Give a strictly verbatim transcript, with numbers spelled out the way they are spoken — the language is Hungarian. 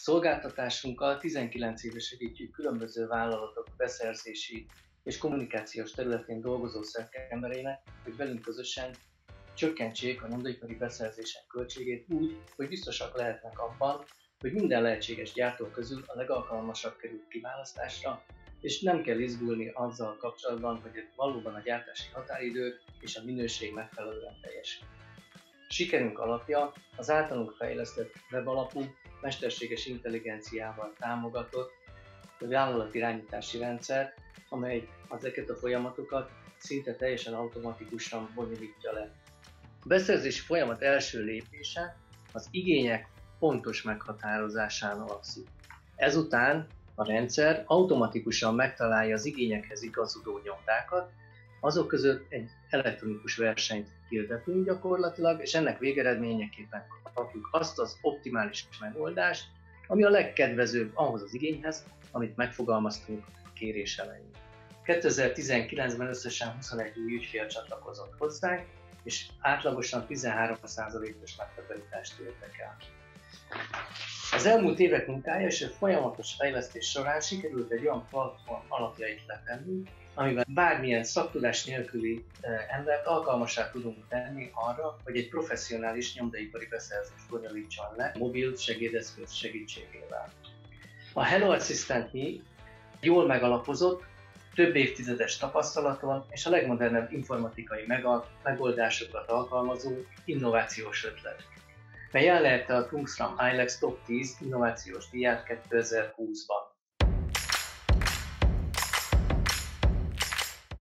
Szolgáltatásunkkal tizenkilenc éve segítjük különböző vállalatok beszerzési és kommunikációs területén dolgozó szakembereinek, hogy velünk közösen csökkentsék a nyomdaipari beszerzések költségét úgy, hogy biztosak lehetnek abban, hogy minden lehetséges gyártó közül a legalkalmasabb kerül kiválasztásra, és nem kell izgulni azzal kapcsolatban, hogy valóban a gyártási határidők és a minőség megfelelően teljesül. Sikerünk alapja az általunk fejlesztett webalapú, mesterséges intelligenciával támogatott vállalatirányítási rendszer, amely ezeket a folyamatokat szinte teljesen automatikusan bonyolítja le. A beszerzési folyamat első lépése az igények pontos meghatározásán alapszik. Ezután a rendszer automatikusan megtalálja az igényekhez igazodó nyomdákat, azok között egy elektronikus versenyt hirdetünk gyakorlatilag, és ennek végeredményeképpen kapjuk azt az optimális megoldást, ami a legkedvezőbb ahhoz az igényhez, amit megfogalmaztunk a kérés elején. kétezer-tizenkilencben összesen huszonegy új ügyfél csatlakozott hozzánk, és átlagosan tizenhárom százalékos megtakarítást értek el. Az elmúlt évek munkája és a folyamatos fejlesztés során sikerült egy olyan platform alapjait letenni, amivel bármilyen szaktudás nélküli embert alkalmassá tudunk tenni arra, hogy egy professzionális nyomdaipari beszerzést bonyolítson le mobil segédeszköz segítségével. A Hello Assistant Me jól megalapozott, több évtizedes tapasztalaton és a legmodernebb informatikai megoldásokat alkalmazó innovációs ötlet, mely elnyerte a Tungsram ilex Top tíz innovációs díját kétezer-húszban.